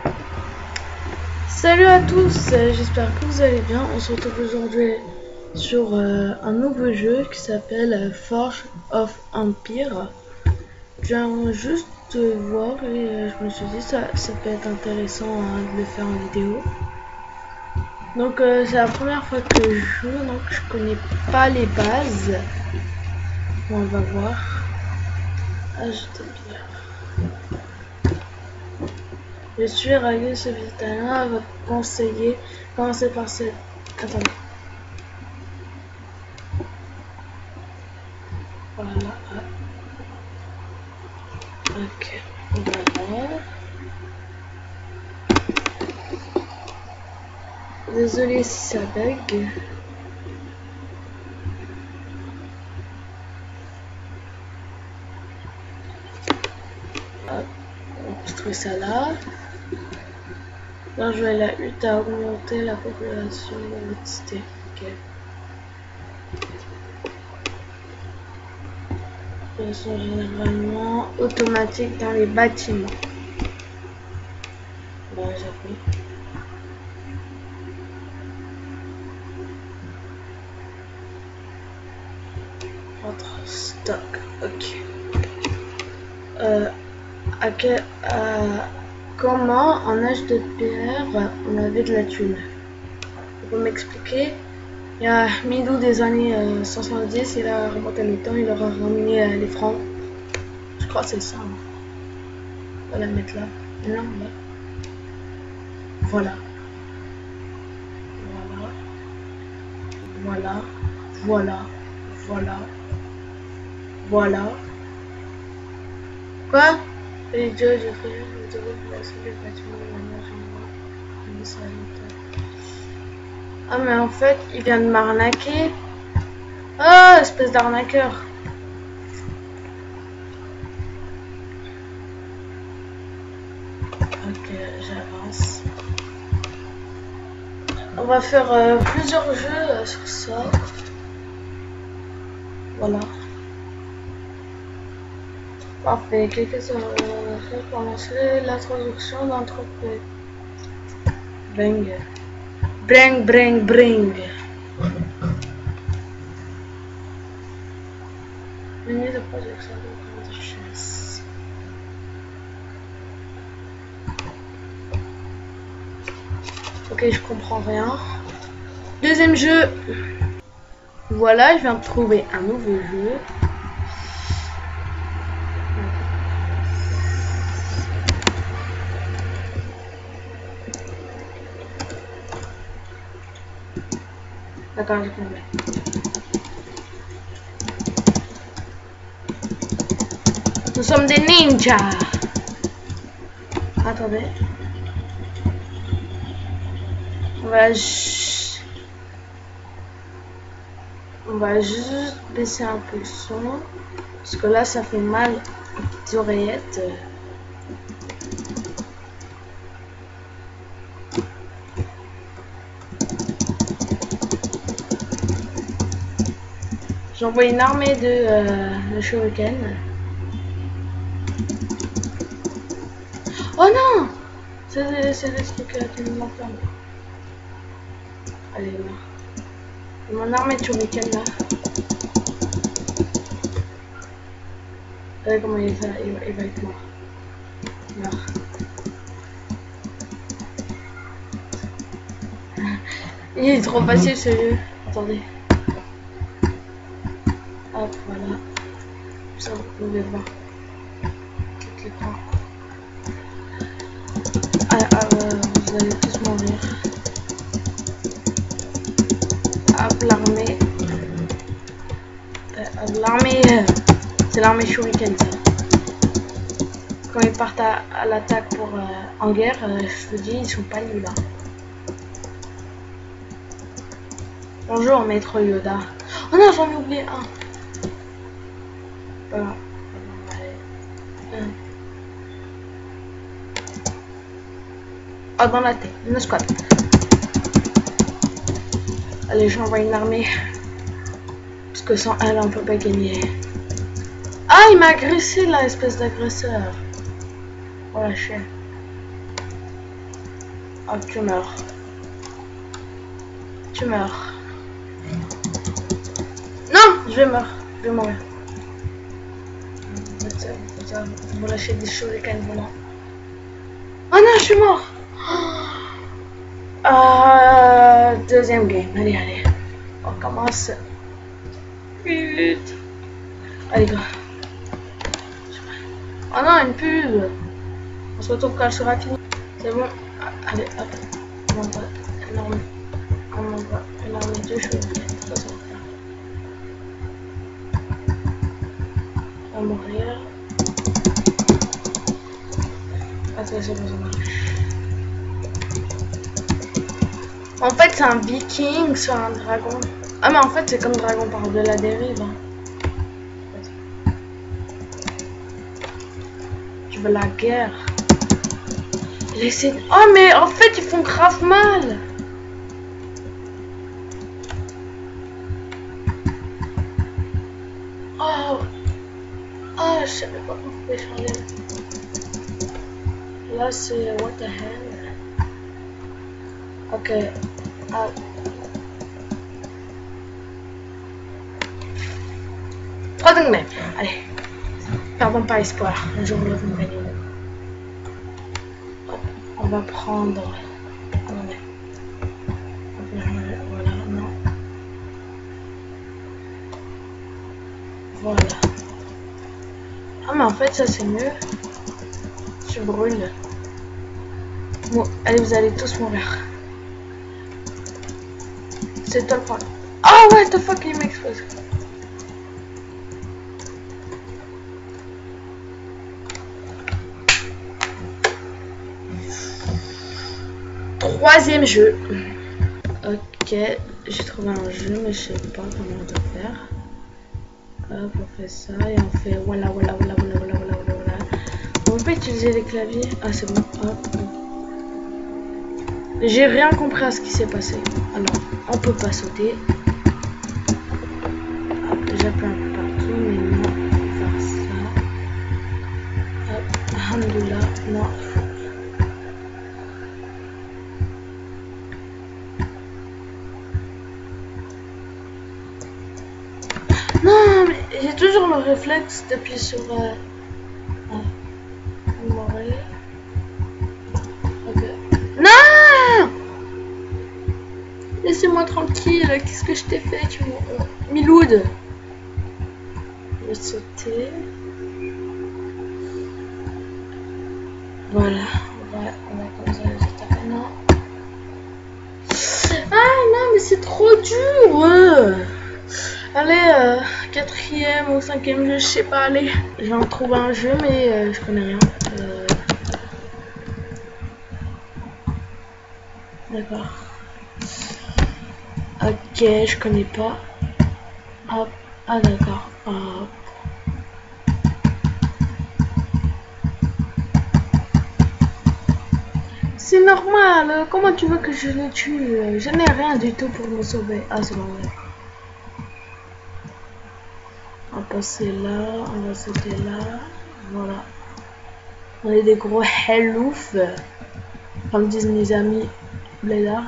Salut à tous, j'espère que vous allez bien. On se retrouve aujourd'hui sur un nouveau jeu qui s'appelle Forge of Empire. Je viens juste de voir et je me suis dit ça peut être intéressant de le faire en vidéo. Donc c'est la première fois que je joue, donc je connais pas les bases. Bon, on va voir. Ajouter pierre. Je suis ravi ce végétalien à votre conseiller. Commencez par cette... Attendez. Voilà. Ok. Voilà. Désolé si ça bug. Hop. On construit ça là. Là, je vais la hutte à augmenter la population de votre cité. Ok. Ils sont généralement automatiques dans les bâtiments. Bon, j'appuie. Entre stock. Ok. Comment en âge de pierre on avait de la thune? Vous m'expliquer? Il y a Midou des années 70, il a remonté le temps, il leur a ramené les francs. Je crois que c'est ça. Hein. On va la mettre là. Non, là. Voilà. Voilà. Voilà. Voilà. Voilà. Quoi? Les dieux, je fais le tour de la seule bâtiment de la mer générale. Ah, mais en fait, il vient de m'arnaquer. Oh, espèce d'arnaqueur. Ok, j'avance. On va faire plusieurs jeux sur ça. Voilà. Parfait. Quelques heures pour lancer la traduction d'entreprise. Bring. Bring, bring, bring. Menu de projection de richesse. Ok, je comprends rien. Deuxième jeu. Voilà, je viens de trouver un nouveau jeu. D'accord, j'ai compris. Nous sommes des ninjas. Attendez. On va juste baisser un peu le son. Parce que là, ça fait mal aux oreillettes. J'envoie une armée de shuriken. Oh non! C'est le truc qui nous enferme. Allez, là. Mon armée de shuriken là. Regardez comment il va être mort. Mort. Il est trop facile ce jeu. Attendez. Hop, voilà. Ça, vous pouvez voir. Tout l'écran. Vous allez tous mourir. Hop, l'armée. C'est l'armée shuriken ça. Quand ils partent à l'attaque pour en guerre, je vous dis, ils sont pas nuls là. Bonjour maître Yoda. Oh non, j'en ai oublié un. Voilà. Oh, dans la tête, une squad. Allez, j'envoie une armée. Parce que sans elle, on peut pas gagner. Ah, il m'a agressé là, espèce d'agresseur. Oh la chienne. Oh, tu meurs. Tu meurs. Non, je vais mourir. Je vais mourir. Vous me lâchez des shurikens volants. Oh non, je suis mort. Deuxième game. Allez, allez. On commence. Vite. Allez, go. Oh non, une pub. On se retrouve quand elle sera finie. C'est bon. Allez, hop. On va énormer deux choses. Ça, ça va faire. On va mourir. Attends, c'est bon, ça marche. En fait, c'est un viking sur un dragon. Ah, mais en fait, c'est comme dragon par de la dérive. Hein. Je veux la guerre. Laissez... Oh, mais en fait, ils font grave mal. Oh. Oh, je savais pas qu'on pouvait changer. Là, c'est what the hell. Ok. Ah. Troisième game. Allez. Perdons pas espoir. Un jour, nous allons gagner. On va prendre... Attendez. Voilà, non. Voilà. Ah, mais en fait, ça, c'est mieux. Je brûle. Bon, allez, vous allez tous mourir. C'est toi le point. Oh, what the fuck, il m'explose. Troisième jeu. Ok, j'ai trouvé un jeu, mais je sais pas comment on doit faire. Hop, on fait ça et on fait voilà. On peut utiliser les claviers. Ah, c'est bon. Hop. J'ai rien compris à ce qui s'est passé. Alors, on peut pas sauter. Hop, déjà plein un peu partout, mais non. On va faire ça. Hop, alhamdoulilah. Non. Non, mais j'ai toujours le réflexe d'appuyer sur... Ok. Non! Laissez-moi tranquille, qu'est-ce que je t'ai fait, tu Miloud? Je vais sauter. Voilà, on va comme ça les attaquer. Non. Ah non, mais c'est trop dur! Allez, quatrième ou cinquième jeu, je sais pas, allez. Je vais en trouver un jeu, mais je connais rien. D'accord. Ok, je connais pas. Hop. Ah d'accord. Hop. C'est normal. Comment tu veux que je le tue? Je n'ai rien du tout pour me sauver. Ah, c'est normal. On va passer là. On va sauter là. Voilà. On est des gros hellouf. Comme disent mes amis blédards.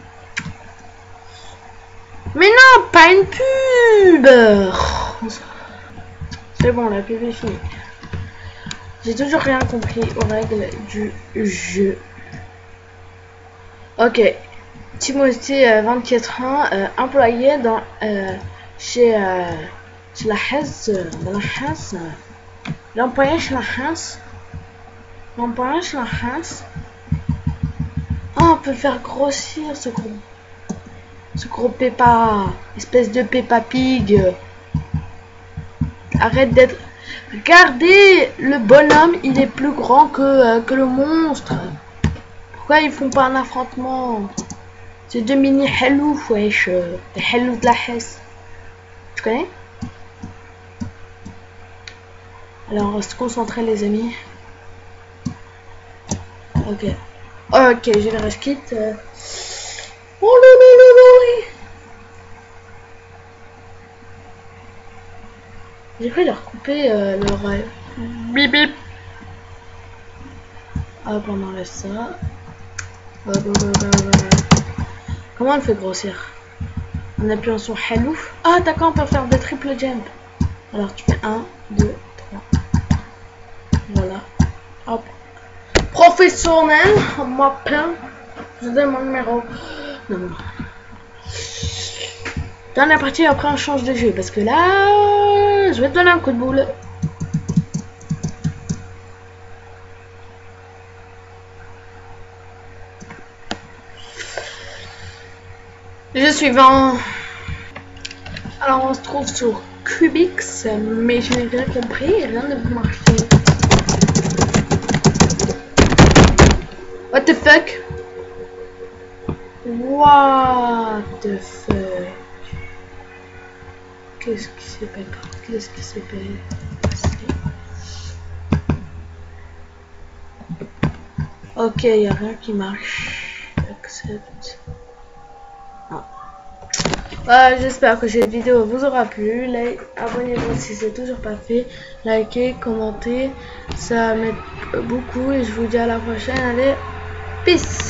Mais non, pas une pub. C'est bon, la pub est finie. J'ai toujours rien compris aux règles du jeu. Ok. Timothée, 24 ans, employé chez la Hesse. L'employé chez la Hesse. Oh, on peut faire grossir ce gros Peppa, espèce de Peppa Pig. Arrête d'être... Regardez, le bonhomme, il est plus grand que le monstre. Pourquoi ils font pas un affrontement? C'est deux mini hellouf, wesh. Des hellouf de la Hesse. Tu connais? Alors, on va se concentrer, les amis. Ok. Ok, j'ai le reste kit. Oh là là là là. J'ai failli leur couper leur bip bip. Hop, on enlève ça. Comment on le fait grossir? En appuyant sur hello. Ah d'accord, on peut faire des triple jump. Alors tu fais 1, 2, 3. Voilà. Hop. Professionnel, on m'appelle. Je donne mon numéro. Non. Dans la partie, après on change de jeu. Parce que là, je vais te donner un coup de boule. Jeu suivant. Alors on se trouve sur Cubix, mais je n'ai rien compris, rien ne peut marcher. What the fuck? What the fuck? Qu'est-ce qui s'est passé? Qu'est-ce qui s'est passé? Ok, il n'y a rien qui marche. Accept. J'espère que cette vidéo vous aura plu. Abonnez-vous si c'est toujours pas fait. Likez, commentez. Ça m'aide beaucoup et je vous dis à la prochaine. Allez, peace!